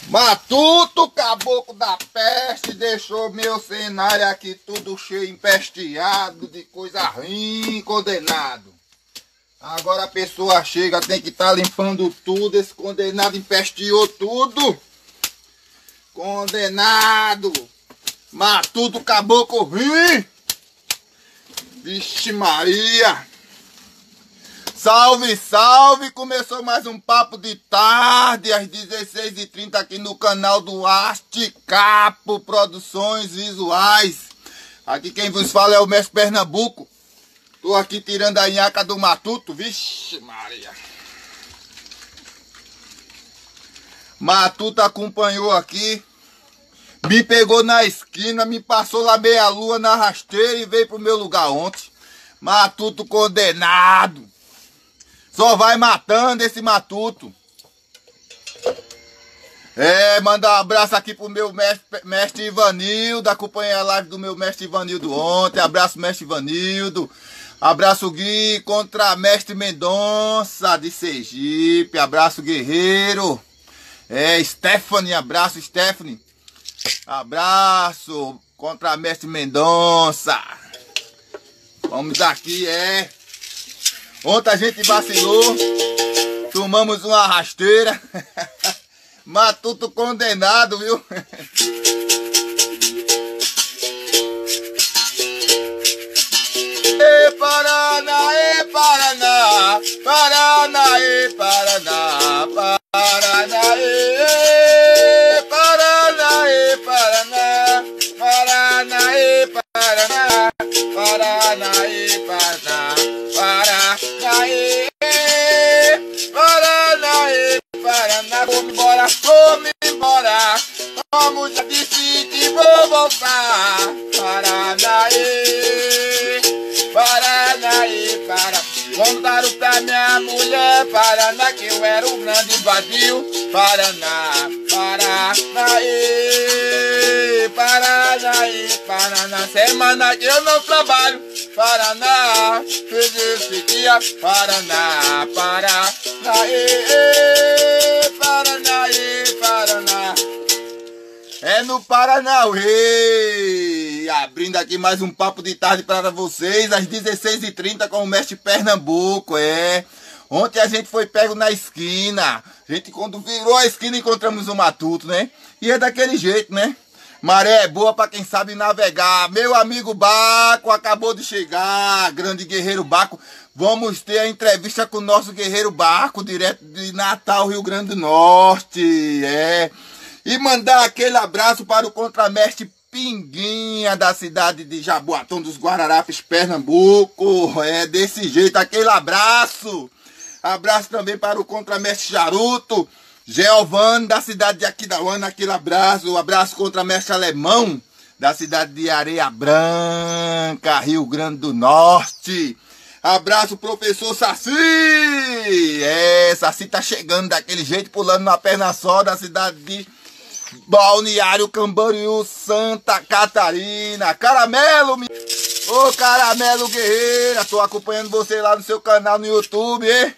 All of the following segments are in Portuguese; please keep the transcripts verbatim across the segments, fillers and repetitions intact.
Matuto, caboclo da peste, deixou meu cenário aqui tudo cheio, empesteado de coisa ruim, condenado. Agora a pessoa chega, tem que estar tá limpando tudo, esse condenado empesteou tudo. Condenado. Matuto, caboclo ruim. Vixe Maria. Salve, salve! Começou mais um papo de tarde, às dezesseis e trinta aqui no canal do Arte Capo Produções Visuais. Aqui quem vos fala é o Mestre Pernambuco. Tô aqui tirando a nhaca do Matuto. Vixe Maria! Matuto acompanhou aqui. Me pegou na esquina, me passou lá meia lua na rasteira e veio pro meu lugar ontem. Matuto condenado. Só vai matando esse Matuto. É, mandar um abraço aqui pro meu mestre, mestre Ivanildo. Acompanhei a live do meu mestre Ivanildo ontem. Abraço, mestre Ivanildo. Abraço, Gui, contra mestre Mendonça de Sergipe. Abraço, guerreiro. É, Stephanie, abraço, Stephanie. Abraço contra mestre Mendonça. Vamos aqui, é. Ontem a gente vacilou, tomamos uma rasteira, Matuto condenado, viu? E Paraná, e Paraná, Paraná, e Paraná, Paraná, e Paraná, e Paraná, Paraná, e Paraná, Paraná, e Paraná. Paranaê, Paranaê, Paraná, vou embora, vou embora, como já disse que vou voltar. Paranaê, Paranaê, Paraná, contaram pra minha mulher, Paraná, que eu era um grande vadio. Paraná, Paranaê, Paranaê, Paraná, semana que eu não trabalho. Paraná, fiz esse dia, Paraná, Paraná, e, Paraná, e, Paraná. É no Paranauê. Abrindo aqui mais um papo de tarde para vocês, às dezesseis e trinta com o mestre Pernambuco, é. Ontem a gente foi pego na esquina. A gente quando virou a esquina encontramos o Matuto, né? E é daquele jeito, né? Maré é boa para quem sabe navegar. Meu amigo Baco acabou de chegar, grande guerreiro Baco. Vamos ter a entrevista com o nosso guerreiro Baco, direto de Natal, Rio Grande do Norte. É. E mandar aquele abraço para o contramestre Pinguinha, da cidade de Jaboatão dos Guararapes, Pernambuco. É desse jeito, aquele abraço. Abraço também para o contramestre Charuto. Geovane, da cidade de Aquidauana, aquele abraço. Um abraço contra mestre Alemão, da cidade de Areia Branca, Rio Grande do Norte. Abraço, professor Saci. É, Saci tá chegando daquele jeito, pulando na perna só, da cidade de Balneário Camboriú, Santa Catarina. Caramelo, mi... Ô Caramelo Guerreira, tô acompanhando você lá no seu canal no YouTube, hein?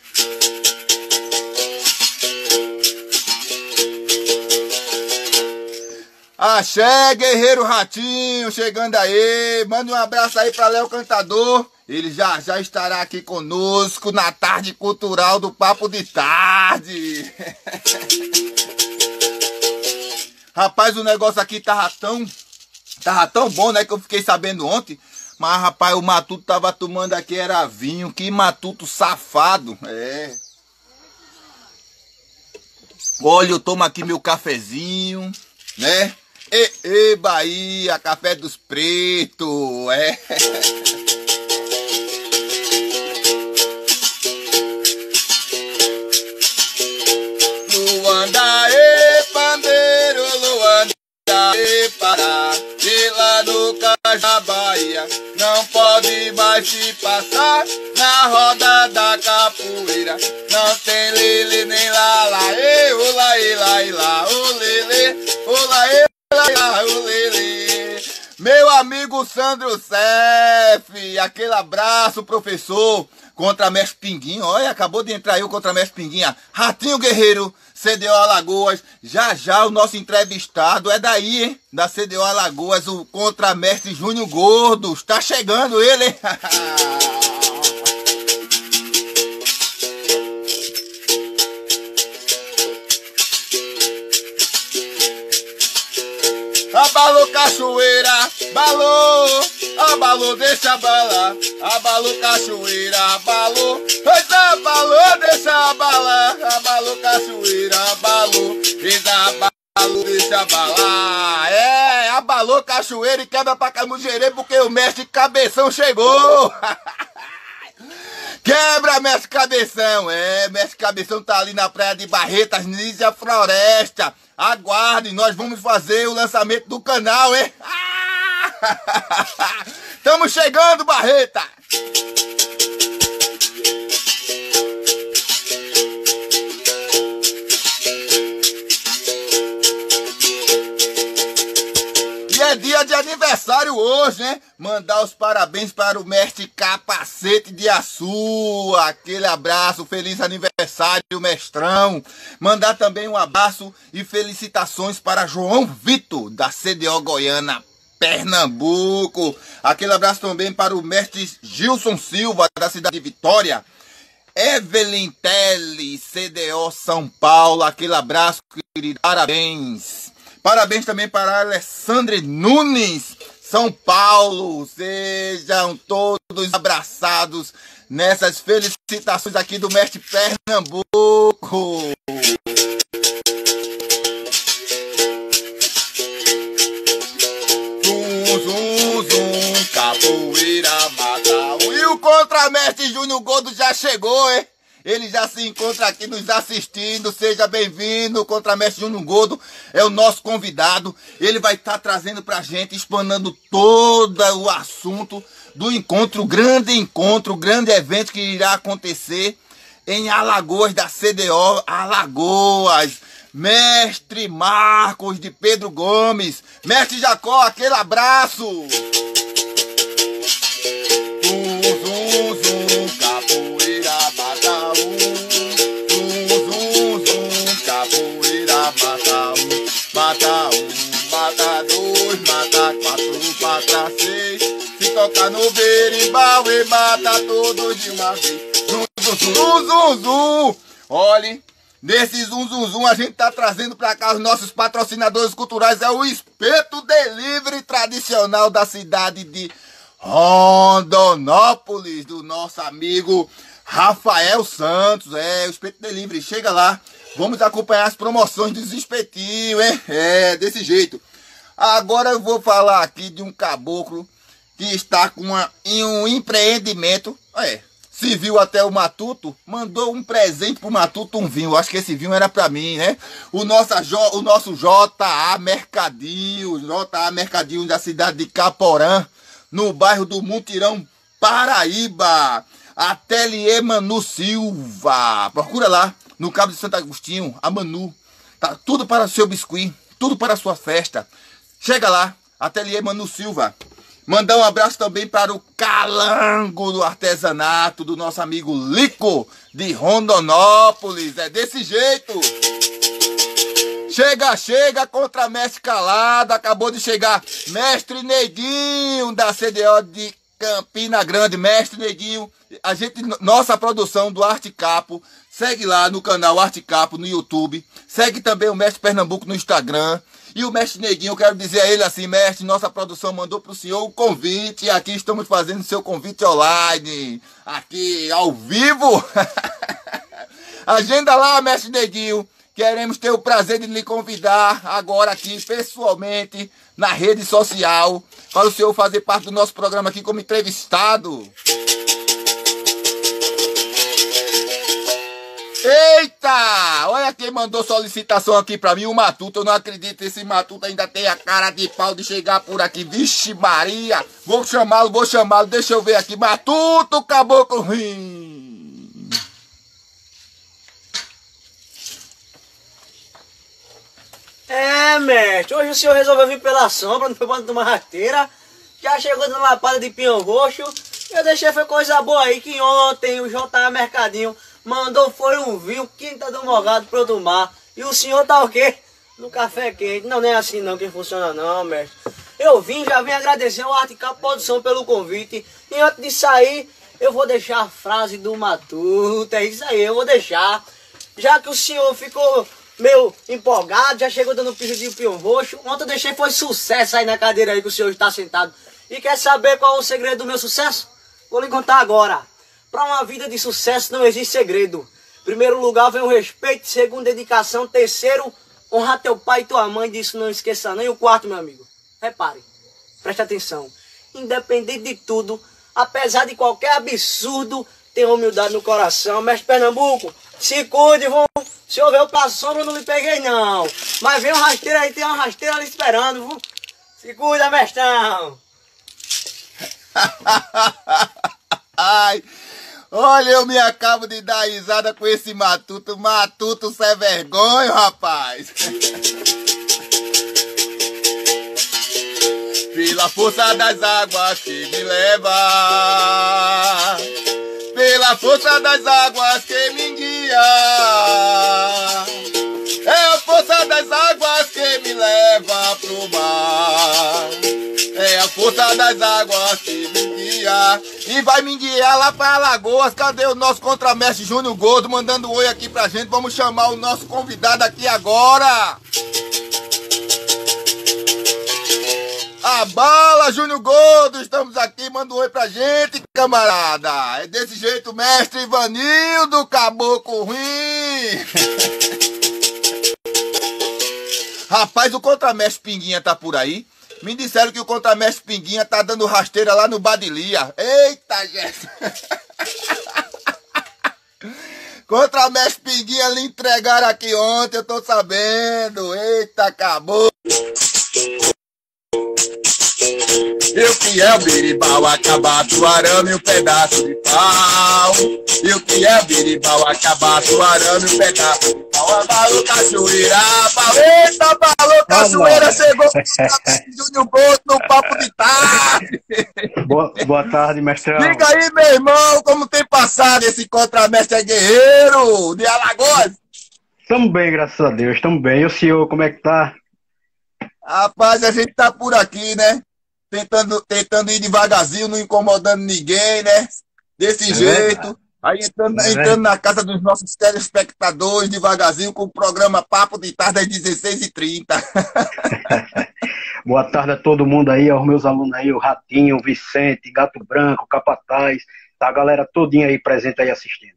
Axé, guerreiro Ratinho, chegando aí. Manda um abraço aí pra Léo Cantador. Ele já já estará aqui conosco na tarde cultural do Papo de Tarde. Rapaz, o negócio aqui tava tão, tava tão bom, né, que eu fiquei sabendo ontem. Mas, rapaz, o Matuto tava tomando aqui, era vinho. Que Matuto safado. É. Olha, eu tomo aqui meu cafezinho, né? E, e Bahia, café dos pretos, é. Luanda e pandeiro, Luanda e Pará, e lá no Cajá, Bahia, não pode mais se passar na roda da capoeira. Não tem lili nem lá, lá, e, ula, e, lá, e, lá, o lili, ula, e, meu amigo Sandro Cef, aquele abraço, professor. Contramestre Pinguinho, olha, acabou de entrar aí o Contramestre Pinguinha. Ratinho Guerreiro, C D O Alagoas. Já já o nosso entrevistado é daí, hein? Da C D O Alagoas, o contramestre Júnior Gordo. Está chegando ele, hein? Abalou cachoeira, balou, abalou, deixa abalar, abalou cachoeira, abalou, eita, abalou, deixa abalar, abalou cachoeira, abalou, eita, abalou, deixa abalar, é, abalou cachoeira e quebra pra Camugere porque o mestre Cabeção chegou. Quebra, mestre Cabeção, é, mestre Cabeção tá ali na praia de Barretas, Nízia Floresta. Aguardem, nós vamos fazer o lançamento do canal, hein? Estamos chegando, Barreta! E é dia de aniversário hoje, né? Mandar os parabéns para o mestre Capacete de Açu. Aquele abraço, feliz aniversário, mestrão. Mandar também um abraço e felicitações para João Vitor, da C D O Goiânia, Pernambuco. Aquele abraço também para o mestre Gilson Silva, da cidade de Vitória. Evelyn Teles, C D O São Paulo. Aquele abraço, querido. Parabéns. Parabéns também para Alessandre Nunes, São Paulo. Sejam todos abraçados nessas felicitações aqui do mestre Pernambuco. Zum, zum, zum, capoeira, bataú. E o contramestre Júnior Gordo já chegou, hein? Ele já se encontra aqui nos assistindo. Seja bem-vindo. O contramestre Júnior Gordo é o nosso convidado. Ele vai estar trazendo pra gente, explanando todo o assunto do encontro, o grande encontro, o grande evento que irá acontecer em Alagoas, da C D O Alagoas. Mestre Marcos de Pedro Gomes. Mestre Jacó, aquele abraço. Zum, zum, zum, capoeira, bataú. Zum, zum, zum, capoeira, bataú. Mata um, mata dois, mata quatro, mata seis. Se toca no berimbau e mata todos de uma vez. Zum, zum, zum, zum, zum. Olhe, nesse zum, zum, zum a gente tá trazendo pra cá os nossos patrocinadores culturais. É o Espeto Delivery tradicional da cidade de Rondonópolis, do nosso amigo Rafael Santos. É, o Espeto Delivery, chega lá, vamos acompanhar as promoções dos espetinhos, hein? É, desse jeito. Agora eu vou falar aqui de um caboclo que está com uma, em um empreendimento, é, se viu até o Matuto, mandou um presente pro Matuto, um vinho. Acho que esse vinho era pra mim, né? O nosso, o nosso J A Mercadinho, J A Mercadinho da cidade de Caporã, no bairro do Mutirão, Paraíba. Ateliê Manu Silva. Procura lá, no Cabo de Santo Agostinho, a Manu. Tá tudo para o seu biscuit, tudo para a sua festa. Chega lá, Ateliê Manu Silva. Mandar um abraço também para o Calango do artesanato, do nosso amigo Lico, de Rondonópolis. É desse jeito. Chega, chega, contramestre calado. Acabou de chegar mestre Neguinho, da C D O de Campina Grande. Mestre Neguinho, a gente, nossa produção do Arte Capo, segue lá no canal Arte Capo no YouTube. Segue também o mestre Pernambuco no Instagram. E o mestre Neguinho, eu quero dizer a ele assim: mestre, nossa produção mandou para o senhor o convite. E aqui estamos fazendo seu convite online, aqui ao vivo. Agenda lá, mestre Neguinho. Queremos ter o prazer de lhe convidar agora aqui pessoalmente na rede social para o senhor fazer parte do nosso programa aqui como entrevistado. Eita! Olha quem mandou solicitação aqui pra mim, o Matuto. Eu não acredito que esse Matuto ainda tem a cara de pau de chegar por aqui. Vixe Maria! Vou chamá-lo, vou chamá-lo. Deixa eu ver aqui. Matuto, caboclo ruim. É, mestre. Hoje o senhor resolveu vir pela sombra, não foi pra tomar rasteira. Já chegou na lapada de pinhão roxo. Eu deixei foi coisa boa aí, que ontem o J A Mercadinho mandou foi um vinho, quinta do Morgado, pra eu tomar. E o senhor tá o quê? No café quente. Não, não é assim não que funciona não, mestre. Eu vim, já vim agradecer ao Arte Cap Produção pelo convite. E antes de sair, eu vou deixar a frase do Matuto. É isso aí, eu vou deixar. Já que o senhor ficou meio empolgado, já chegou dando piso de pião roxo. Ontem eu deixei foi sucesso aí na cadeira aí que o senhor está sentado. E quer saber qual é o segredo do meu sucesso? Vou lhe contar agora. Para uma vida de sucesso não existe segredo. Primeiro lugar vem o respeito, segundo dedicação, terceiro, honrar teu pai e tua mãe, disso não esqueça não. E o quarto, meu amigo, repare, preste atenção. Independente de tudo, apesar de qualquer absurdo, tem humildade no coração. Mestre Pernambuco, se cuide, vão. Se houver pra sombra, eu não me peguei não. Mas vem um rasteiro aí, tem uma rasteira ali esperando, viu? Se cuida, mestrão. Ai, olha, eu me acabo de dar risada com esse Matuto. Matuto, cê é vergonha, rapaz. Pela força das águas que me leva, pela força das águas que me guia, é a força das águas que me leva pro mar, é a força das águas que me guia e vai me guiar lá para Alagoas. Cadê o nosso contramestre Júnior Gordo mandando um oi aqui pra gente? Vamos chamar o nosso convidado aqui agora. A bala, Júnior Gordo, estamos aqui, manda um oi pra gente, camarada. É desse jeito, mestre Ivanildo, caboclo ruim. Rapaz, o contramestre Pinguinha tá por aí. Me disseram que o contramestre Pinguinha tá dando rasteira lá no Badilia. Eita, gente. Contramestre Pinguinha lhe entregaram aqui ontem, eu tô sabendo. Eita, acabou. Eu que é o biribau, acabaço, arame, um pedaço de pau. Eu que é o biribau, acabaço, arame, um pedaço de pau. Abalou cachoeira, eita, abalou cachoeira, chegou o Júnior Gordo no papo de tarde. Boa, boa tarde, mestrão. Diga aí, meu irmão, como tem passado esse contramestre guerreiro de Alagoas? Estamos bem, graças a Deus, estamos bem. E o senhor, como é que tá? Rapaz, a gente tá por aqui, né? Tentando, tentando ir devagarzinho, não incomodando ninguém, né? Desse é jeito. Verdade. Aí entrando, é entrando na casa dos nossos telespectadores, devagarzinho, com o programa Papo de Tarde às dezesseis e trinta. Boa tarde a todo mundo aí, aos meus alunos aí, o Ratinho, o Vicente, Gato Branco, Capataz, tá a galera todinha aí presente aí assistindo.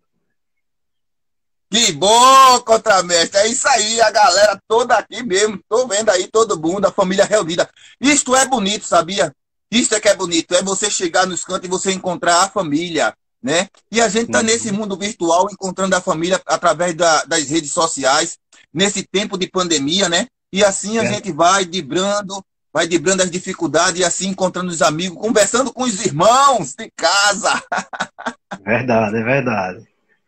Que bom, contramestre, é isso aí, a galera toda aqui mesmo, tô vendo aí todo mundo, a família reunida. Isto é bonito, sabia? Isso é que é bonito, é você chegar nos cantos e você encontrar a família, né? E a gente tá uhum. nesse mundo virtual, encontrando a família através da, das redes sociais, nesse tempo de pandemia, né? E assim a é. gente vai driblando, vai driblando as dificuldades e assim encontrando os amigos, conversando com os irmãos de casa. Verdade, é verdade.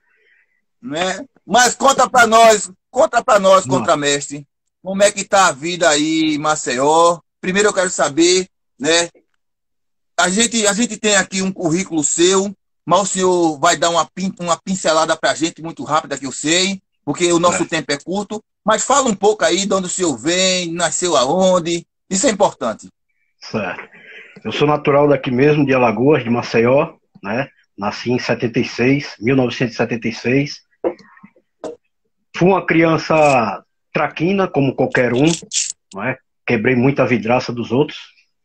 Né? Mas conta pra nós, conta pra nós, contramestre, como é que tá a vida aí em Maceió? Primeiro eu quero saber, né? A gente, a gente tem aqui um currículo seu, mas o senhor vai dar uma, pin, uma pincelada pra gente muito rápida, que eu sei, porque o nosso é. tempo é curto, mas fala um pouco aí de onde o senhor vem, nasceu aonde, isso é importante. Certo. Eu sou natural daqui mesmo, de Alagoas, de Maceió, né? Nasci em setenta e seis, mil novecentos e setenta e seis. Fui uma criança traquina, como qualquer um, não é? Quebrei muita vidraça dos outros.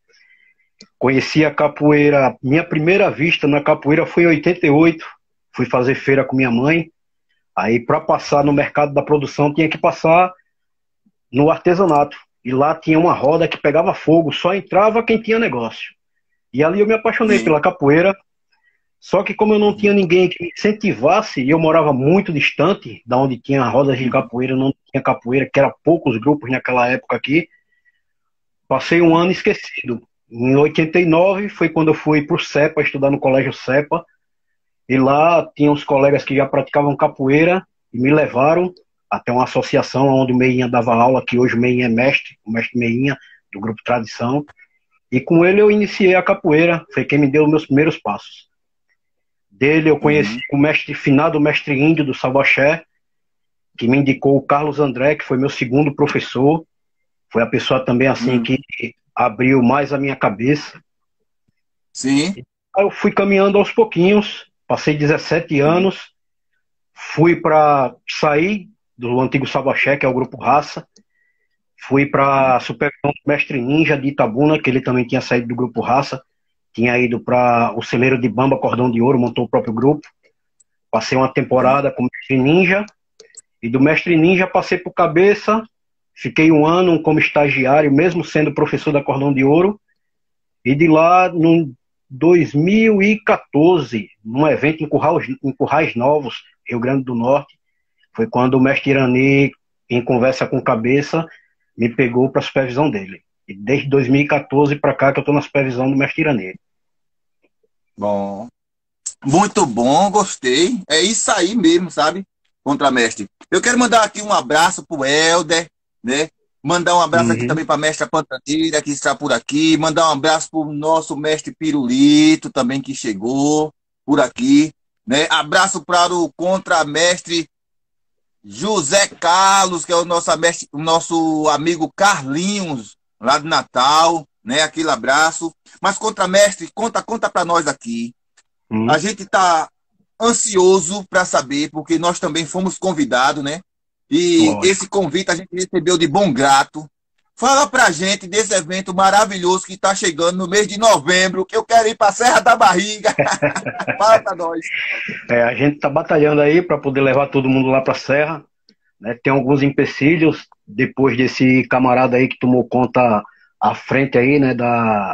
Conheci a capoeira, minha primeira vista na capoeira foi em oitenta e oito. Fui fazer feira com minha mãe. Aí, para passar no mercado da produção, tinha que passar no artesanato. E lá tinha uma roda que pegava fogo, só entrava quem tinha negócio. E ali eu me apaixonei Sim. pela capoeira. Só que como eu não tinha ninguém que me incentivasse, e eu morava muito distante, da onde tinha rodas de capoeira, não tinha capoeira, que era poucos grupos naquela época aqui, passei um ano esquecido. Em oitenta e nove foi quando eu fui para o CEPA, estudar no colégio CEPA, e lá tinha uns colegas que já praticavam capoeira, e me levaram até uma associação onde o Meinha dava aula, que hoje o Meinha é mestre, o mestre Meinha, do Grupo Tradição, e com ele eu iniciei a capoeira, foi quem me deu os meus primeiros passos. Dele eu conheci uhum. o mestre finado, o mestre índio do Saboxé, que me indicou o Carlos André, que foi meu segundo professor. Foi a pessoa também assim Hum. que abriu mais a minha cabeça. Sim. Aí eu fui caminhando aos pouquinhos, passei dezessete anos, fui para sair do antigo Sabaché, que é o Grupo Raça, fui para a supervisão do Mestre Ninja de Itabuna, que ele também tinha saído do Grupo Raça, tinha ido para o celeiro de Bamba, Cordão de Ouro, montou o próprio grupo. Passei uma temporada com o Mestre Ninja, e do Mestre Ninja passei por Cabeça, fiquei um ano como estagiário, mesmo sendo professor da Cordão de Ouro, e de lá, no dois mil e quatorze, num evento em Currais, em Currais Novos, Rio Grande do Norte, foi quando o Mestre Irani, em conversa com Cabeça, me pegou para a supervisão dele. E desde dois mil e quatorze para cá que eu estou na supervisão do Mestre Irani. Bom. Muito bom, gostei. É isso aí mesmo, sabe? Contramestre. Eu quero mandar aqui um abraço pro Helder, né? Mandar um abraço Uhum. aqui também para a mestra Pantaneira, que está por aqui. Mandar um abraço para o nosso mestre Pirulito, também, que chegou por aqui. Né? Abraço para o contramestre José Carlos, que é o nosso, mestre, o nosso amigo Carlinhos, lá de Natal. Né? Aquele abraço. Mas, contramestre, conta, conta para nós aqui. Uhum. A gente está ansioso para saber, porque nós também fomos convidados, né? E Lógico. esse convite a gente recebeu de bom grato. Fala pra gente desse evento maravilhoso que está chegando no mês de novembro, que eu quero ir para a Serra da Barriga. Fala pra nós. É, a gente está batalhando aí para poder levar todo mundo lá para a Serra. Né? Tem alguns empecilhos, depois desse camarada aí que tomou conta à frente aí, né, da...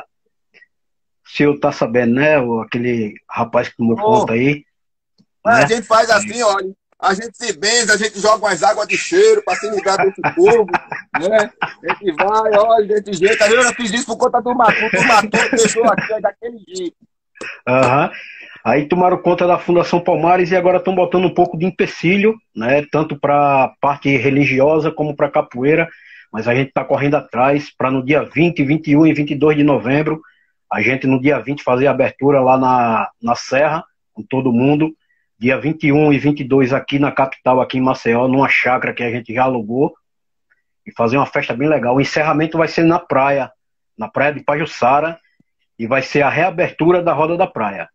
O senhor tá sabendo, né, o- aquele rapaz que tomou Ô, conta aí, Mas a né? gente faz assim, olha. A gente se benza, a gente joga umas águas de cheiro para se livrar desse povo, né? A gente vai, olha, desse jeito. Aí eu já fiz isso por conta do Matuto. O Matuto deixou aqui ó, daquele jeito. Aham. Aí tomaram conta da Fundação Palmares e agora estão botando um pouco de empecilho, né? Tanto para a parte religiosa como para capoeira. Mas a gente está correndo atrás para no dia vinte, vinte e um e vinte e dois de novembro, a gente no dia vinte fazer a abertura lá na, na Serra, com todo mundo. Dia vinte e um e vinte e dois aqui na capital, aqui em Maceió, numa chácara que a gente já alugou. E fazer uma festa bem legal. O encerramento vai ser na praia, na praia de Pajuçara. E vai ser a reabertura da Roda da Praia.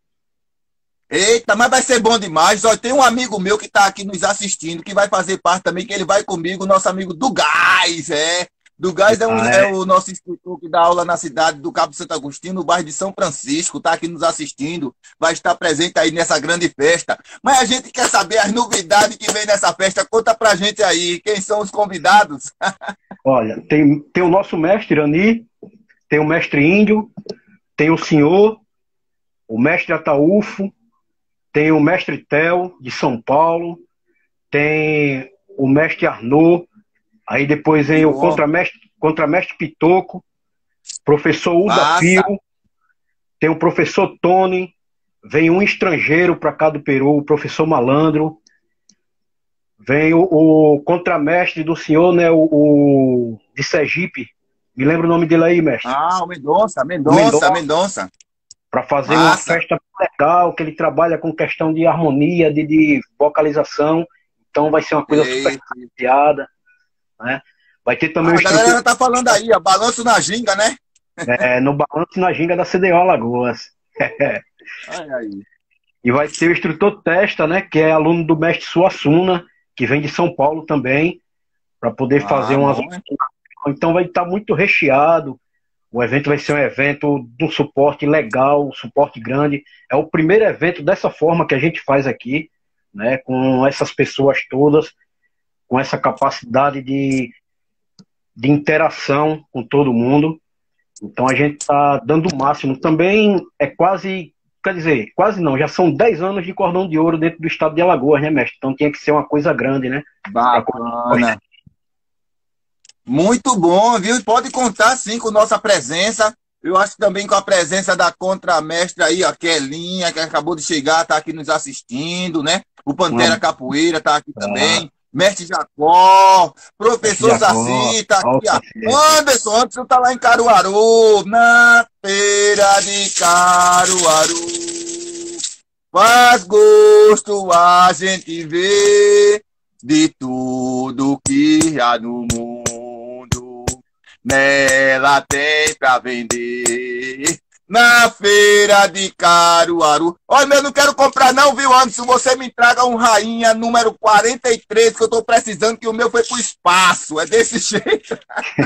Eita, mas vai ser bom demais. Ó, tem um amigo meu que está aqui nos assistindo, que vai fazer parte também, que ele vai comigo, nosso amigo do Gás, é. Do Gás é, um, Ah, é é? o nosso instrutor que dá aula na cidade do Cabo Santo Agostinho, no bairro de São Francisco, está aqui nos assistindo, vai estar presente aí nessa grande festa. Mas a gente quer saber as novidades que vem nessa festa. Conta pra gente aí, quem são os convidados? Olha, tem, tem o nosso mestre Ani, tem o mestre Índio, tem o senhor, o mestre Ataúfo, tem o mestre Tel, de São Paulo, tem o mestre Arnaud, aí depois vem o Bom, contramestre, contramestre Pitoco, professor Uda massa. Pio, tem o professor Tony, vem um estrangeiro para cá do Peru, o professor Malandro, vem o, o contramestre do senhor, né, o, o de Sergipe, me lembra o nome dele aí, mestre? Ah, o Mendonça, O Mendonça, Mendonça, Mendonça. para fazer uma Massa. festa legal, que ele trabalha com questão de harmonia, de, de vocalização, então vai ser uma coisa super Eita. piada, né? Vai ter também Ah, o a galera instrutor já tá falando aí, ó, balanço na ginga, né? é, no balanço na ginga da C D O Alagoas. Ai, ai. E vai ter o instrutor Testa, né, que é aluno do mestre Suassuna, que vem de São Paulo também, para poder fazer Ah, umas... bom, né? Então vai estar muito recheado. O evento vai ser um evento de um suporte legal, um suporte grande. É o primeiro evento dessa forma que a gente faz aqui, né, com essas pessoas todas, com essa capacidade de, de interação com todo mundo. Então a gente está dando o máximo. Também é quase, quer dizer, quase não, já são dez anos de Cordão de Ouro dentro do estado de Alagoas, né, mestre? Então tinha que ser uma coisa grande, né? Bacana. Muito bom, viu? Pode contar sim com nossa presença. Eu acho que também com a presença da contramestra aí, a Kelinha, que acabou de chegar, tá aqui nos assistindo, né? O Pantera Uma- Capoeira tá aqui Ah. também. Mestre Jacó, professor Mestre Jacó, Saci, tá ó, aqui, ó. Saci. Anderson, Anderson tá lá em Caruaru, na feira de Caruaru. Faz gosto a gente ver de tudo que há no mundo. Nela tem pra vender. Na feira de Caruaru. Olha, eu não quero comprar não, viu, Anderson? Você me traga um Rainha número quarenta e três, que eu tô precisando, que o meu foi pro espaço. É desse jeito.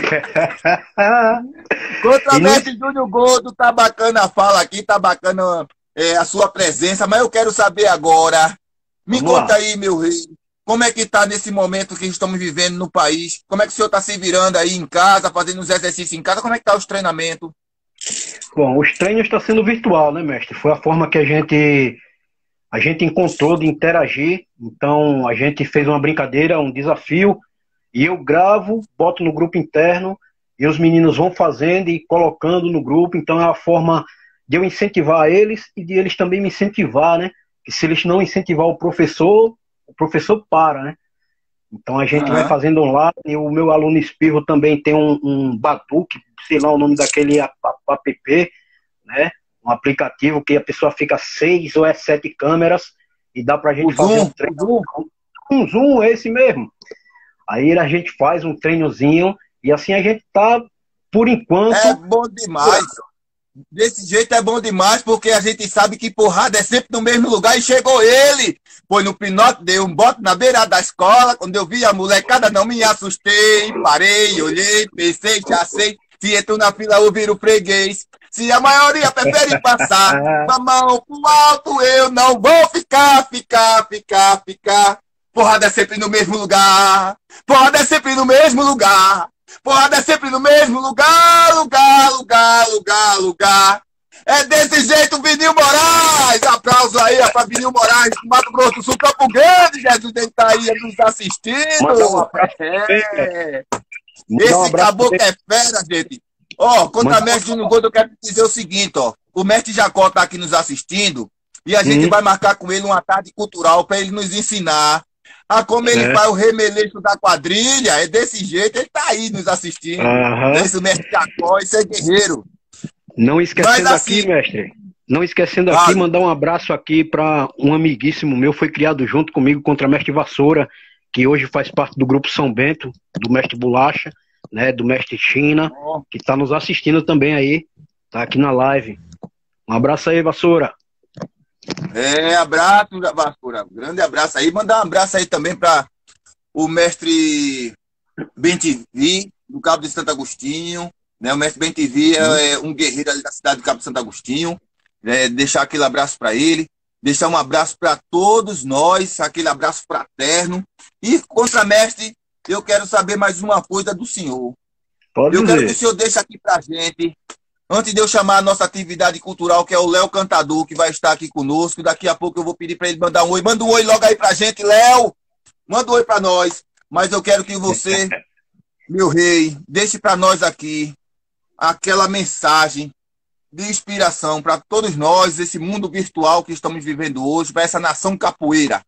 Contra o mestre Júnior Gordo, tá bacana a fala aqui, tá bacana é, a sua presença, mas eu quero saber agora, me Vamos conta lá. aí, meu rei, como é que tá nesse momento que estamos vivendo no país? Como é que o senhor tá se virando aí em casa, fazendo os exercícios em casa? Como é que tá os treinamentos? Bom, os treinos estão sendo virtual, né, mestre? Foi a forma que a gente a gente encontrou de interagir. Então, a gente fez uma brincadeira, um desafio, e eu gravo, boto no grupo interno, e os meninos vão fazendo e colocando no grupo. Então, é a forma de eu incentivar eles e de eles também me incentivar, né? Que se eles não incentivar o professor, o professor para, né? Então, a gente uhum. vai fazendo online. E o meu aluno Espirro também tem um, um batuque, sei lá o nome daquele app, né? Um aplicativo que a pessoa fica seis ou é sete câmeras e dá pra gente o fazer zoom, um treino. Zoom. Um zoom, esse mesmo. Aí a gente faz um treinozinho e assim a gente tá, por enquanto... É bom demais. Desse jeito é bom demais, porque a gente sabe que porrada é sempre no mesmo lugar, e chegou ele. Foi no pinote, deu um bote na beira da escola. Quando eu vi a molecada, não me assustei. Parei, olhei, pensei, já sei. Se entro na fila, eu viro freguês. Se a maioria prefere passar com a mão pro alto, eu não vou ficar, ficar, ficar, ficar. Porrada é sempre no mesmo lugar. Porrada é sempre no mesmo lugar. Porrada é sempre no mesmo lugar, lugar, lugar, lugar, lugar. É desse jeito, Vinícius Moraes. Aplausos aí para Vinícius Moraes, do Mato Grosso do Sul, Campo Grande. Jesus deve estar aí nos assistindo. É. Esse caboclo é fera, gente. Ó, oh, contra o mestre no Gordo, eu quero dizer o seguinte, ó. O mestre Jacó tá aqui nos assistindo e a gente hum. vai marcar com ele uma tarde cultural para ele nos ensinar a como ele é. faz o remeleixo da quadrilha. É desse jeito, ele tá aí nos assistindo. Uhum. Esse mestre Jacó, esse é guerreiro. Não esquecendo assim, aqui, mestre, não esquecendo aqui, claro. mandar um abraço aqui para um amiguíssimo meu, foi criado junto comigo contra mestre Vassoura, que hoje faz parte do grupo São Bento, do mestre Bolacha, né, do mestre China, oh. que está nos assistindo também aí, tá aqui na live. Um abraço aí, Vassoura. É, abraço, Vassoura. Grande abraço aí. Mandar um abraço aí também para o mestre Bentivi, do Cabo de Santo Agostinho. Né? O mestre Bentivi é, é um guerreiro ali da cidade do Cabo de Santo Agostinho. É, deixar aquele abraço para ele. Deixar um abraço para todos nós, aquele abraço fraterno. E, contramestre, eu quero saber mais uma coisa do senhor. Pode eu dizer. quero que o senhor deixe aqui para a gente, antes de eu chamar a nossa atividade cultural, que é o Léo Cantador, que vai estar aqui conosco. Daqui a pouco eu vou pedir para ele mandar um oi. Manda um oi logo aí para a gente, Léo. Manda um oi para nós. Mas eu quero que você, meu rei, deixe para nós aqui aquela mensagem de inspiração para todos nós, esse mundo virtual que estamos vivendo hoje, para essa nação capoeira.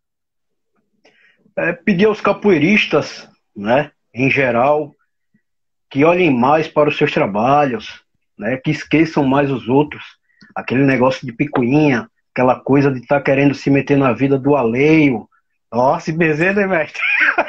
É, pedir aos capoeiristas, né, em geral, que olhem mais para os seus trabalhos, né, que esqueçam mais os outros. Aquele negócio de picuinha, aquela coisa de estar tá querendo se meter na vida do alheio. Nossa, bezerra, né, mestre?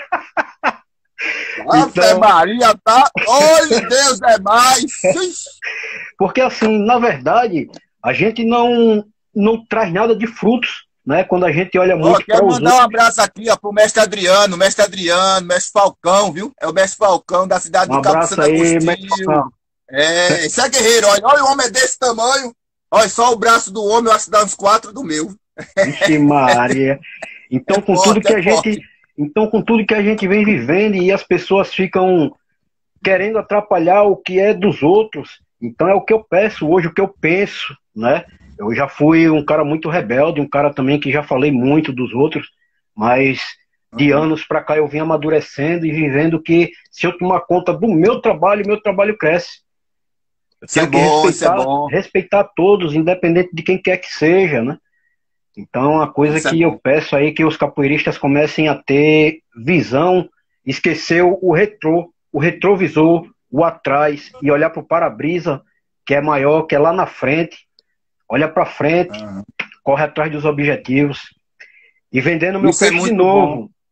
Ave então... Maria, tá? Olha, Deus é mais! Porque, assim, na verdade, a gente não, não traz nada de frutos, né? Quando a gente olha muito para os outros. Quero mandar um abraço aqui, ó, pro mestre Adriano, mestre Adriano, mestre Falcão, viu? É o mestre Falcão da cidade um do Cabo de Santo Agostinho. É, esse é guerreiro, olha, olha, o homem é desse tamanho. Olha, só o braço do homem, eu acho que dá uns quatro do meu. Vixe Maria. Então, é com forte, tudo que é a forte. gente... Então, com tudo que a gente vem vivendo e as pessoas ficam querendo atrapalhar o que é dos outros, então é o que eu peço hoje, o que eu penso, né? Eu já fui um cara muito rebelde, um cara também que já falei muito dos outros, mas de uhum. anos pra cá eu vim amadurecendo e vivendo que se eu tomar conta do meu trabalho, meu trabalho cresce. Isso é bom, isso é bom. Respeitar todos, independente de quem quer que seja, né? Então, a coisa isso que é eu peço aí é que os capoeiristas comecem a ter visão, esquecer o retrô, o retrovisor, o atrás, e olhar para o para-brisa, que é maior, que é lá na frente, olha para frente, uhum. corre atrás dos objetivos, e vendendo meu isso peixe é de novo. Bom.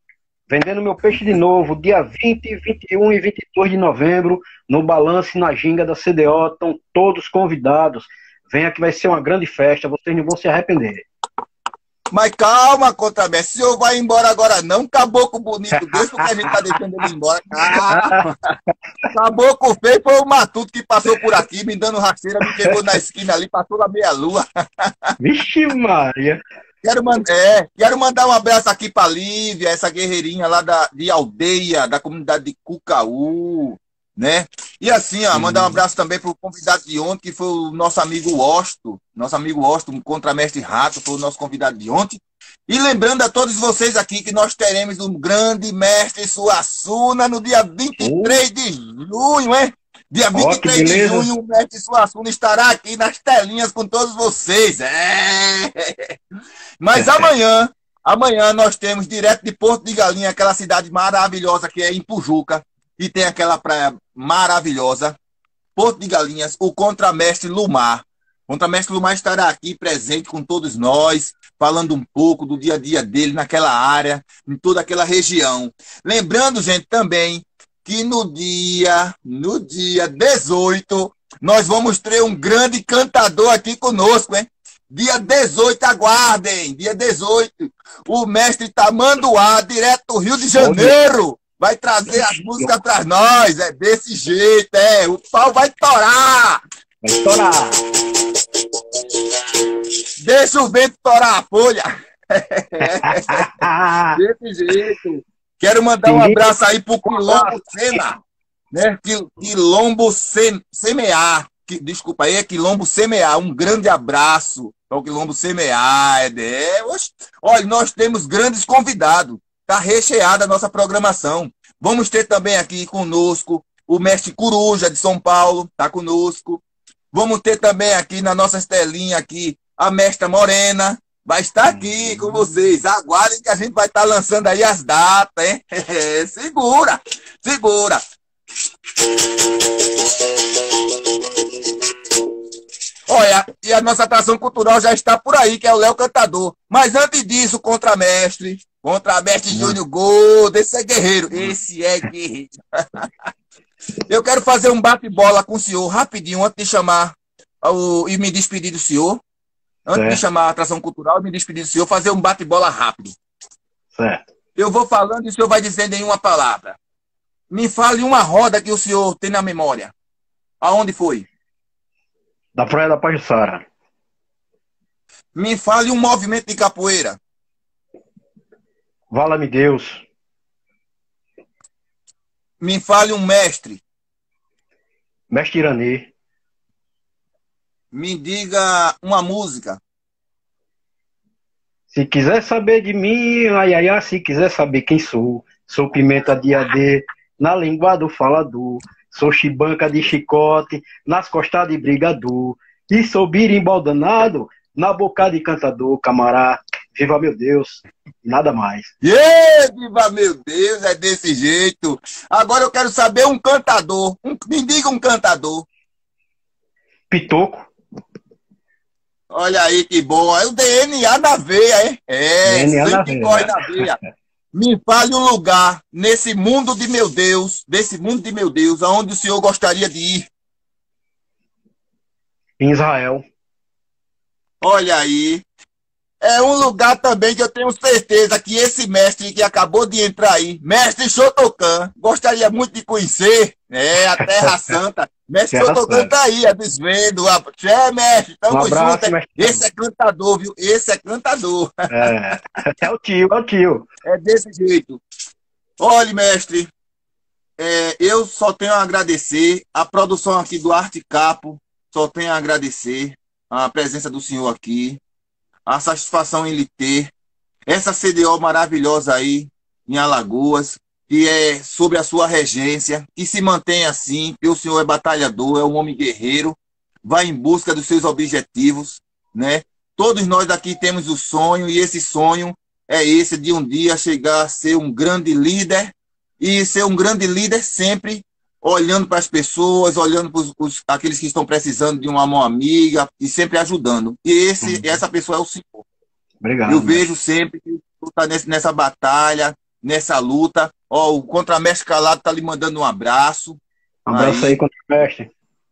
vendendo meu peixe de novo, dia vinte, vinte e um e vinte e dois de novembro, no Balanço e na Ginga da C D O, estão todos convidados. Venha que vai ser uma grande festa, vocês não vão se arrepender. Mas calma, contramestre, o senhor vai embora agora não, caboclo bonito desse, porque a gente tá deixando ele embora. Calma. Caboclo feio foi o Matuto que passou por aqui, me dando rasteira, me pegou na esquina ali, passou na meia-lua. Vixe Maria. Quero, man é, quero mandar um abraço aqui pra Lívia, essa guerreirinha lá da, de aldeia, da comunidade de Cucaú, né? E assim, ó, mandar um abraço também pro convidado de ontem, que foi o nosso amigo Osto, nosso amigo Osto, um contramestre Rato, foi o nosso convidado de ontem. E lembrando a todos vocês aqui que nós teremos um grande mestre Suassuna no dia vinte e três de junho, hein? Dia vinte e três de junho, o mestre Suassuna estará aqui nas telinhas com todos vocês. É. Mas amanhã, amanhã nós temos direto de Porto de Galinha, aquela cidade maravilhosa que é em Pujuca, e tem aquela praia maravilhosa, Porto de Galinhas, o contramestre Lumar. O contramestre Lumar estará aqui presente com todos nós, falando um pouco do dia a dia dele naquela área, em toda aquela região. Lembrando, gente, também que no dia, no dia dezoito, nós vamos ter um grande cantador aqui conosco, hein? Dia dezoito, aguardem, dia dezoito, o mestre Tamanduá, direto do Rio de Janeiro, vai trazer as músicas para nós, é desse jeito, é, o pau vai torar. Vai estourar. Deixa o vento torar a folha. Desse jeito. Quero mandar um abraço aí pro Quilombo Sena, né? Quilombo Semear. Desculpa aí, é Quilombo Semear. Um grande abraço para o Quilombo Semear. É, olha, nós temos grandes convidados. Está recheada a nossa programação. Vamos ter também aqui conosco o mestre Coruja de São Paulo, está conosco. Vamos ter também aqui na nossa telinha aqui a mestra Morena. Vai estar aqui com vocês. Aguardem que a gente vai estar lançando aí as datas, hein? Segura, segura. Olha, e a nossa atração cultural já está por aí, que é o Léo Cantador. Mas antes disso, contramestre, contramestre hum. Júnior Gold, esse é guerreiro. Esse é guerreiro. Eu quero fazer um bate-bola com o senhor, rapidinho, antes de chamar o, e me despedir do senhor. Antes certo. de chamar a atração cultural, me despedir do senhor, fazer um bate-bola rápido. Certo. Eu vou falando e o senhor vai dizendo em uma palavra. Me fale uma roda que o senhor tem na memória. Aonde foi? Da Praia da Pajuçara. Me fale um movimento de capoeira. Vala-me Deus. Me fale um mestre. Mestre Iranê. Me diga uma música. Se quiser saber de mim, ai, ai, ai, se quiser saber quem sou, sou pimenta de adê, na língua do falador, sou chibanca de chicote, nas costas de brigador, e sou birimbau danado, na boca de cantador, camará, viva meu Deus, nada mais. Yeah, viva meu Deus, é desse jeito. Agora eu quero saber um cantador, um, me diga um cantador. Pitoco. Olha aí que bom, é o D N A na veia, hein? É, D N A na veia. Corre na veia. Me fale um lugar nesse mundo de meu Deus, desse mundo de meu Deus, aonde o senhor gostaria de ir? Em Israel. Olha aí. É um lugar também que eu tenho certeza que esse mestre que acabou de entrar aí, mestre Shotokan, gostaria muito de conhecer, é, a Terra Santa. Mestre Shotokan está aí, a desvendo. É, mestre, tamo um junto. Mestre. Esse é cantador, viu? Esse é cantador. É, é o tio, é o tio. É desse jeito. Olha, mestre, é, eu só tenho a agradecer a produção aqui do Arte Capo, só tenho a agradecer a presença do senhor aqui, a satisfação em lhe ter, essa C D O maravilhosa aí em Alagoas, que é sobre a sua regência, que se mantém assim, que o senhor é batalhador, é um homem guerreiro, vai em busca dos seus objetivos, né? Todos nós daqui temos o sonho, e esse sonho é esse de um dia chegar a ser um grande líder, e ser um grande líder sempre olhando para as pessoas, olhando para os, aqueles que estão precisando de uma mão amiga e sempre ajudando. E esse, uhum. essa pessoa é o senhor. Obrigado. Eu vejo sempre que tu está nessa batalha, nessa luta. Ó, o Contramestre Calado tá lhe mandando um abraço. Um abraço aí, aí Contramestre.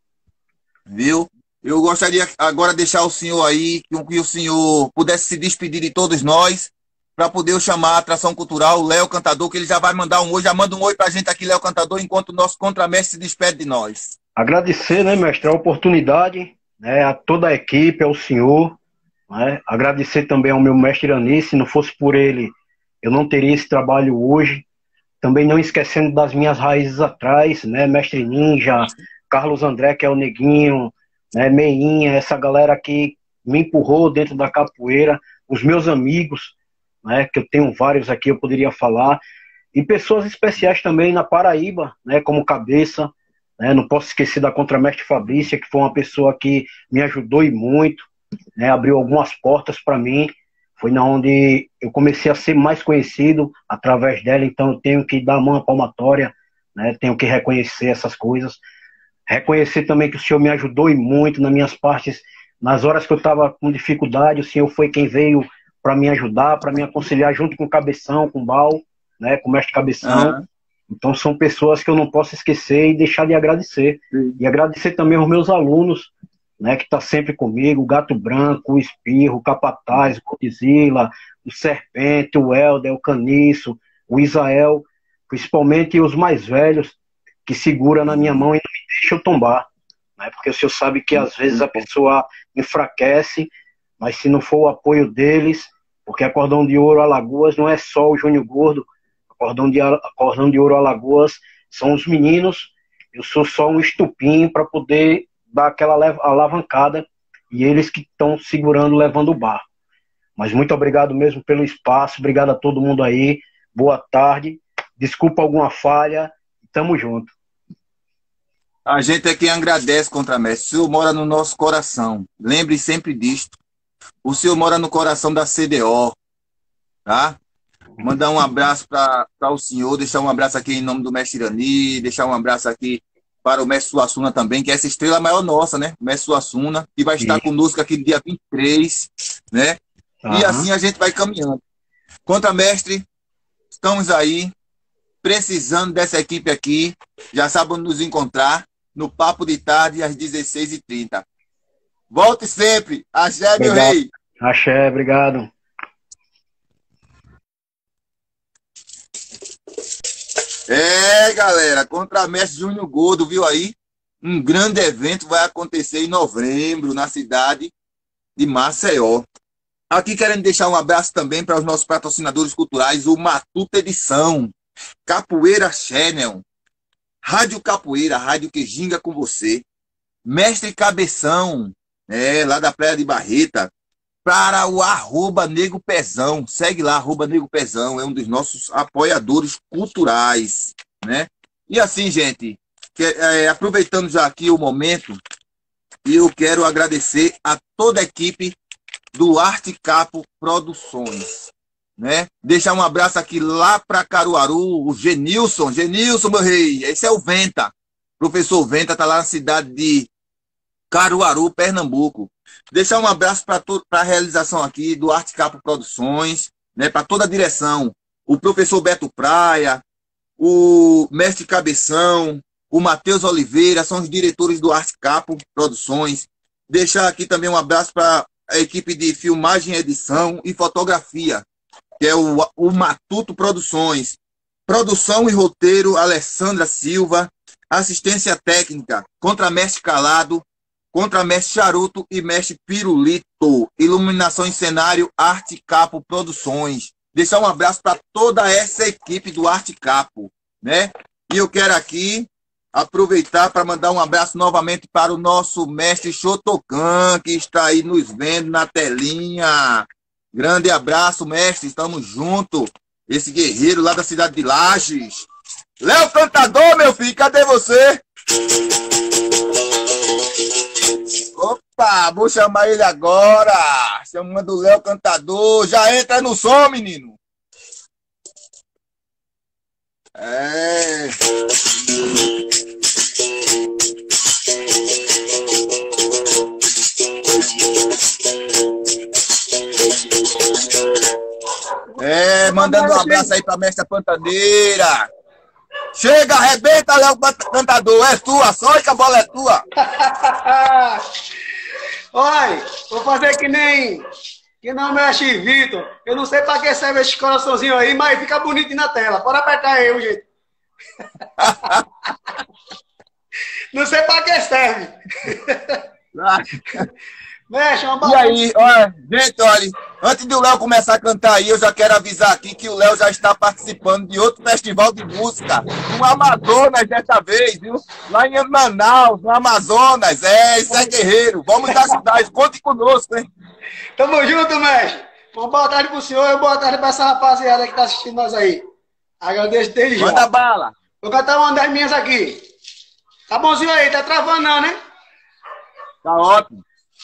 Viu? Eu gostaria agora de deixar o senhor aí, que o senhor pudesse se despedir de todos nós, para poder eu chamar a atração cultural, o Léo Cantador, que ele já vai mandar um oi, já manda um oi pra gente aqui, Léo Cantador, enquanto o nosso Contramestre se despede de nós. Agradecer, né, mestre, a oportunidade, né, a toda a equipe, ao senhor, né, agradecer também ao meu mestre Irani, se não fosse por ele, eu não teria esse trabalho hoje, também não esquecendo das minhas raízes atrás, né, mestre Ninja, Carlos André, que é o Neguinho, né, Meinha, essa galera que me empurrou dentro da capoeira, os meus amigos, né, que eu tenho vários aqui, eu poderia falar, e pessoas especiais também na Paraíba, né, como Cabeça, né, não posso esquecer da Contramestre Fabrícia, que foi uma pessoa que me ajudou e muito, né, abriu algumas portas para mim, foi na onde eu comecei a ser mais conhecido através dela, então eu tenho que dar a mão à palmatória, né, tenho que reconhecer essas coisas. Reconhecer também que o senhor me ajudou e muito nas minhas partes, nas horas que eu estava com dificuldade, o senhor foi quem veio para me ajudar, para me aconselhar junto com o Cabeção, com o Bal, né, com o mestre Cabeção. Uhum. Então são pessoas que eu não posso esquecer e deixar de agradecer. Sim. E agradecer também aos meus alunos, né, que estão tá sempre comigo, o Gato Branco, o Espirro, o Capataz, o Godzilla, o Serpente, o Helder, o Caniço, o Isael, principalmente os mais velhos, que segura na minha mão e não me deixa eu tombar, né? Porque o senhor sabe que às vezes a pessoa enfraquece, mas se não for o apoio deles, porque a Cordão de Ouro Alagoas não é só o Júnior Gordo, a Cordão de, a Cordão de Ouro Alagoas são os meninos, eu sou só um estupim para poder dar aquela alavancada, e eles que estão segurando, levando o barco. Mas muito obrigado mesmo pelo espaço, obrigado a todo mundo aí, boa tarde, desculpa alguma falha, tamo junto. A gente é quem agradece, Contramestre. O senhor mora no nosso coração. Lembre sempre disto. O senhor mora no coração da C D O. Tá? Mandar um abraço para o senhor. Deixar um abraço aqui em nome do mestre Irani. Deixar um abraço aqui para o mestre Suassuna também, que é essa estrela maior nossa, né? O mestre Suassuna, que vai estar Sim. conosco aqui no dia vinte e três, né? Uhum. E assim a gente vai caminhando. Contramestre, estamos aí. Precisando dessa equipe aqui, já sabem nos encontrar no Papo de Tarde às dezesseis e trinta. Volte sempre. Axé, meu rei. Axé, obrigado. É, galera, Contramestre Júnior Gordo, viu aí? Um grande evento vai acontecer em novembro, na cidade de Maceió. Aqui querendo deixar um abraço também para os nossos patrocinadores culturais, o Matuta Edição, Capoeira Channel, Rádio Capoeira, Rádio que ginga com você, Mestre Cabeção, é, lá da Praia de Barreta, para o arroba Nego Pezão, segue lá, arroba Nego Pezão, é um dos nossos apoiadores culturais, né? E assim, gente, que, é, aproveitando já aqui o momento, eu quero agradecer a toda a equipe do Arte Capo Produções, né? Deixar um abraço aqui lá para Caruaru, o Genilson, Genilson, meu rei, esse é o Venta, professor Venta, tá lá na cidade de Caruaru, Pernambuco. Deixar um abraço para a realização aqui do Arte Capo Produções, né? Para toda a direção, o professor Beto Praia, o mestre Cabeção, o Matheus Oliveira, são os diretores do Arte Capo Produções. Deixar aqui também um abraço para a equipe de filmagem, edição e fotografia, que é o, o Matuto Produções. Produção e roteiro, Alessandra Silva. Assistência técnica, Contramestre Calado, Contramestre Charuto e Mestre Pirulito. Iluminação e cenário, Arte Capo Produções. Deixar um abraço para toda essa equipe do Arte Capo, né? E eu quero aqui aproveitar para mandar um abraço novamente para o nosso mestre Shotokan, que está aí nos vendo na telinha. Grande abraço, mestre, estamos juntos. Esse guerreiro lá da cidade de Lages. Léo Cantador, meu filho, cadê você? Opa, vou chamar ele agora. Chamando o Léo Cantador. Já entra no som, menino. É. É, mandando um abraço aí pra Mestra Pantaneira. Chega, arrebenta, Léo Cantador. É tua, só que a bola é tua. Olha, vou fazer que nem... Que não mexe, Vitor. Eu não sei pra que serve esse coraçãozinho aí, mas fica bonito na tela. Pode apertar aí, gente. Não sei pra que serve. Mexe, uma E aí, olha, gente, olha, antes do Léo começar a cantar aí, eu já quero avisar aqui que o Léo já está participando de outro festival de música, no Amazonas dessa vez, viu? Lá em Manaus, no Amazonas. É, isso é guerreiro. Vamos ajudar, conte conosco, hein? Tamo junto, mestre. Uma boa tarde pro senhor e boa tarde pra essa rapaziada que tá assistindo nós aí. Agradeço desde já. Manda bala. Vou cantar uma das minhas aqui. Tá bonzinho aí, tá travando não, né? Tá ótimo.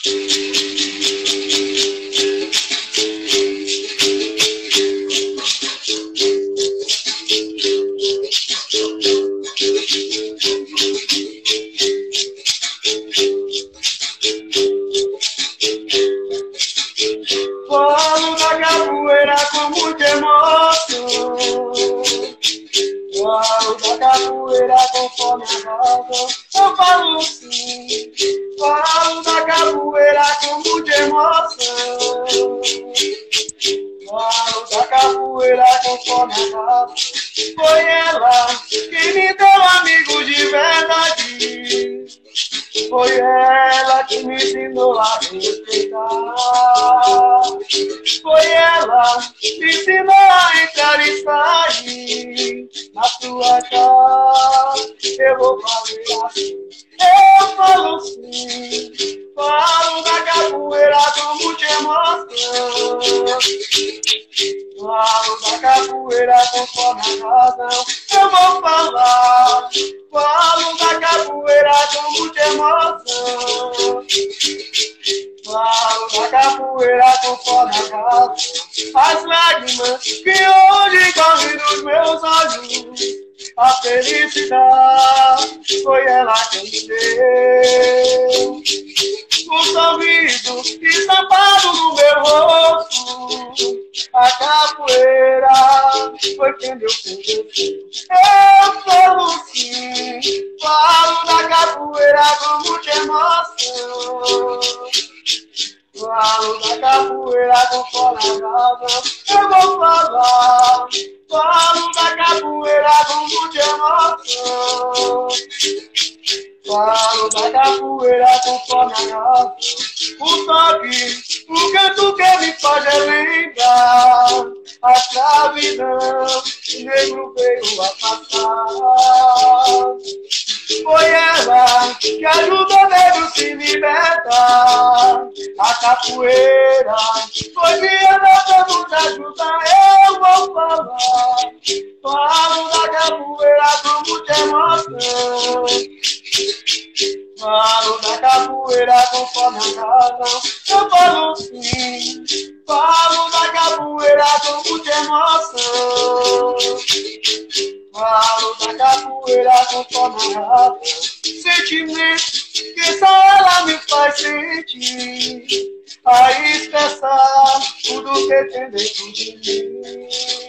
Falo da capoeira com muita emoção. Falo da capoeira conforme a razão. Eu falo sim. Falo da capoeira com muita emoção. Falo da capoeira conforme a razão. Foi ela que me deu amigos de verdade. Foi ela que me ensinou a respeitar. Foi ela que me ensinou a entrar e sair. Na sua casa eu vou fazer assim. Eu falo sim. Falo da capoeira com muita emoção. Falo da capoeira conforme a razão. Eu vou falar. Falo da capoeira com muita emoção. Falo da capoeira conforme a razão. As lágrimas que hoje correm nos meus olhos. A felicidade foi ela quem me deu. O sorriso estampado no meu rosto. A capoeira foi quem me ofereceu. Eu falo sim. Falo da capoeira com muita emoção. Falo da capoeira com fome a razão. Eu vou falar. Falo da capoeira com muita emoção. Falo da capoeira com fome a razão. O toque, o canto que me faz é lembrar a escravidão que negro veio a passar. Foi ela que ajudou o negro se libertar. A capoeira foi minha nossa nos ajudar. Eu vou falar. Falo da capoeira com muita emoção. Falo da capoeira conforme a razão. Eu falo sim. Falo da capoeira com muita emoção. Falo da capoeira conforme a razão. Sentimentos que só ela me faz sentir. A expressar tudo que tem dentro de mim.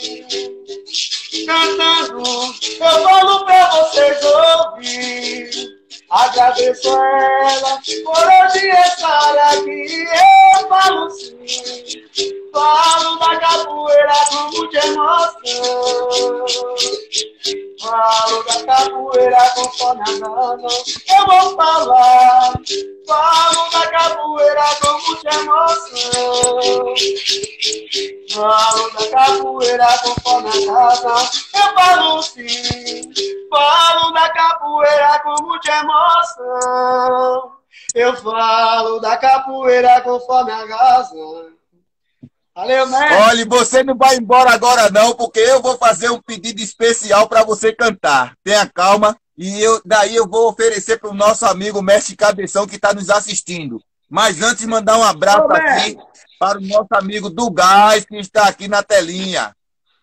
Cantando, eu falo pra vocês ouvir. Agradeço a ela por hoje estar aqui. Eu falo sim. Falo da capoeira com muita emoção. Falo da capoeira com fome a razão. Eu vou falar. Falo da capoeira com muita emoção. Falo da capoeira com fome a razão. Eu falo sim. Falo da capoeira com muita emoção. Eu falo da capoeira conforme a razão. Valeu, mestre. Olha, você não vai embora agora não, porque eu vou fazer um pedido especial para você cantar. Tenha calma. E eu, daí eu vou oferecer para o nosso amigo Mestre Cabeção que está nos assistindo. Mas antes, mandar um abraço Ô, aqui para o nosso amigo do Gás, que está aqui na telinha.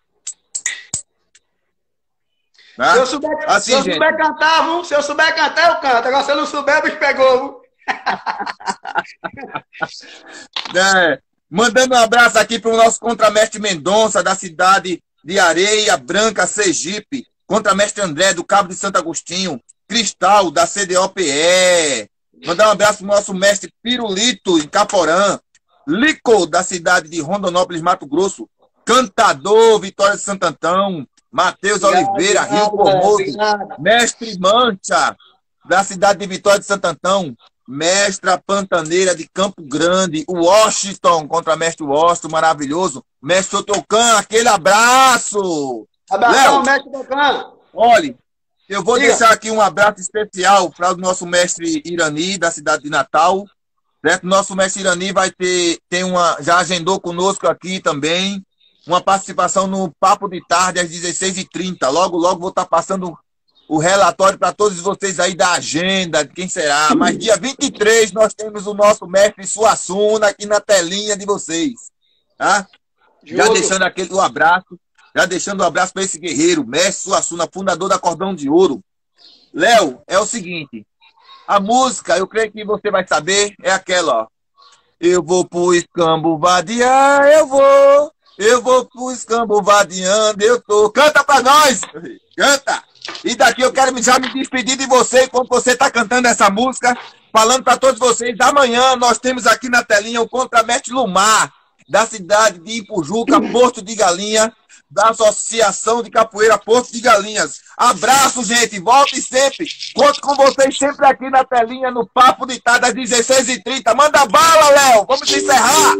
Tá? Se eu souber, assim, se eu souber cantar, viu? Se eu souber cantar, eu canto. Agora, se eu não souber, o bicho pegou. É, Mandando um abraço aqui para o nosso contramestre Mendonça, da cidade de Areia Branca, Sergipe. Contramestre André, do Cabo de Santo Agostinho. Cristal, da C D O P E. Mandar um abraço para o nosso mestre Pirulito, em Caporã. Lico, da cidade de Rondonópolis, Mato Grosso. Cantador, Vitória de Santo Antão. Matheus Oliveira, Rio Formoso. Mestre Mancha, da cidade de Vitória de Santo Antão. Mestra Pantaneira de Campo Grande. O Washington, contra mestre Washington, maravilhoso. Mestre Otocan, aquele abraço. Abração, mestre Otocan. Olha, eu vou Diga. deixar aqui um abraço especial para o nosso mestre Irani, da cidade de Natal. Certo? Nosso mestre Irani vai ter, tem uma, já agendou conosco aqui também, uma participação no Papo de Tarde às dezesseis e trinta. Logo, logo vou estar passando o relatório para todos vocês aí da agenda, de quem será. Mas dia vinte e três nós temos o nosso mestre Suassuna aqui na telinha de vocês. Tá? Já Jogo. deixando aquele um abraço, já deixando um abraço para esse guerreiro, mestre Suassuna, fundador da Cordão de Ouro. Léo, é o seguinte, a música, eu creio que você vai saber, é aquela, ó. Eu vou pro escambo vadiar, eu vou, eu vou pro escambo vadiando, eu tô. Canta pra nós! Canta! E daqui eu quero já me despedir de você, enquanto você tá cantando essa música, falando para todos vocês, amanhã nós temos aqui na telinha o contramestre Lumar, da cidade de Ipujuca, Porto de Galinha, da Associação de Capoeira Porto de Galinhas. Abraço, gente. Volte sempre. Conto com vocês sempre aqui na telinha, no Papo de Tarde, às dezesseis e trinta. Manda bala, Léo. Vamos encerrar.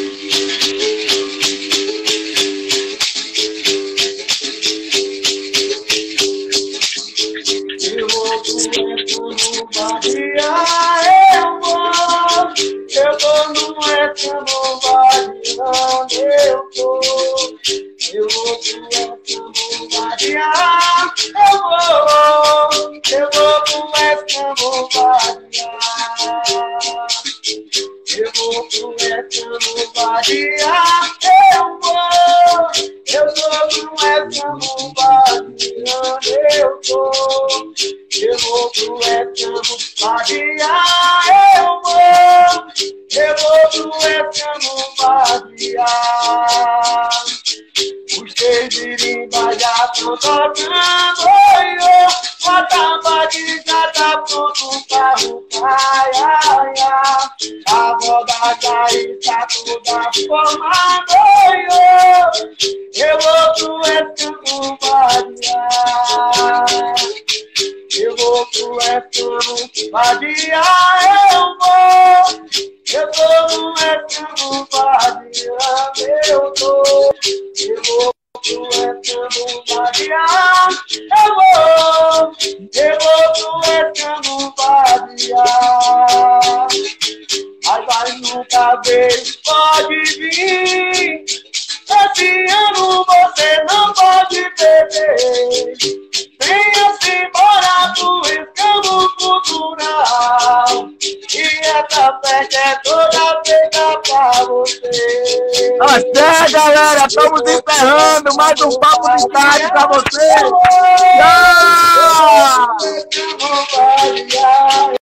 Eu vou pro vadiar, eu vou. Eu tô no escambo vadiando, eu tô. Eu vou pro escambo vadiar, eu vou. Eu vou pro escambo vadiar. Eu vou pro escambo vadiar, eu vou. Eu tô no escambo vadiando, eu tô. Eu vou pro escambo vadiar, eu vou. Eu vou pro escambo vadiar. Os três birimbas já tão tocando, oi, oh. O atabaque já tá pronto, o carro cai, ai, ai. A roda já está toda formada, oi, oh. Eu vou pro escambo vadiar. Eu vou pro escambo vadiar, eu vou. Eu tô no escambo vadiando, eu tô. Eu vou pro escambo vadiar, eu vou. Eu vou pro escambo vadiar. Mas vai nunca ver, pode vir. Esse ano você não pode perder. Venha-se embora do escambo cultural. E essa festa é toda feita pra você. Até, galera, estamos encerrando mais um Papo de Tarde pra vocês. Tchau!